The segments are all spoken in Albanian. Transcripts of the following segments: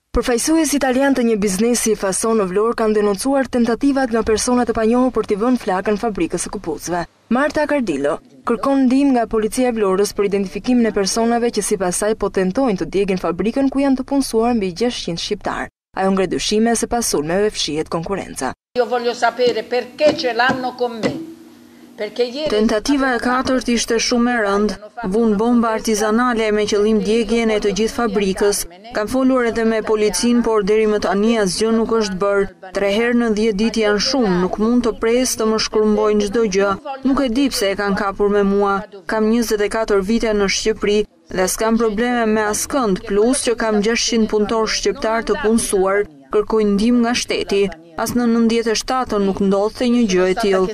Përfaqësues italian të një biznesi fason në Vlorë kanë denoncuar tentativat nga persona të panjohur për t'i vënë flakën fabrikës së këpucëve. Marta Cardillo kërkon ndihmë nga policia e Vlorës për identifikimin e personave që sipas saj po tentojnë të djegin fabrikën ku janë të punësuar mbi 600 shqiptar. Ajo ngre dyshime se pas sulmeve fshihet konkurrenca. Io voglio sapere perché ce l'hanno con me. Tentativa e katërt ishte shumë e rëndë, vunë bomba artizanale me qëllim djegjen e të gjithë fabrikës. Kam folur edhe me policin, por deri më tani asgjë nuk është bërë. 3 herë në 10 ditë janë shumë, nuk mund të pres të më shkrumbojnë çdo gjë. Nuk e di pse e kanë kapur me mua. Kam 24 vite në Shqipëri dhe s'kam probleme me askënd, plus që kam 600 punëtor shqiptar të punësuar, kërkoj ndihmë nga shteti. As në 97 nuk ndodhte një gjë e tillë.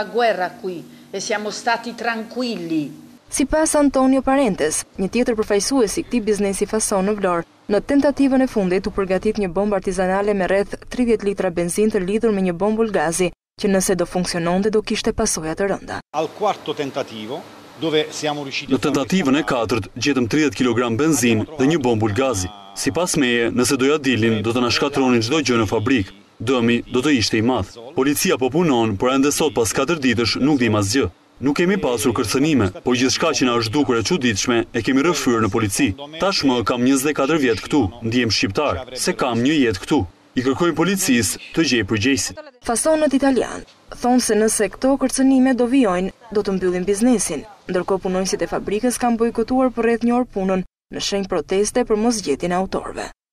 Sipas Antonio Parentes, një tjetër përfaqësues i këtij biznesi fason në Vlorë, në tentativën e fundit u përgatit një bombë artizanale me rreth 30 litra benzinë të lidhur me një bombull gazi, që nëse do funksiononte do kishte pasoja të rënda. Në tentativën e katërt gjetëm 30 kg benzinë dhe një bombull gazi. Sipas meje, nëse do ja dilin, do të na shkatronin çdo gjë në fabrikë. Dëmi do të ishte i madh. Policia po punon, por ende sot pas 4 ditësh nuk dim asgjë. Nuk kemi pasur kërcënime, por gjithçka që na është dukur e çuditshme e kemi rrëfyer në polici. Tashmë kam 24 vjet këtu, ndihem shqiptar, se kam një jetë këtu. I kërkojmë policisë të gjejë përgjegjësit. Fasonët italian thonë se nëse këto kërcënime do vijojnë, do të mbyllin biznesin. Ndërkohë punonjësit e fabrikës kanë bojkotuar për rreth një orë punën në shenjë proteste për mosgjetjen e autorëve.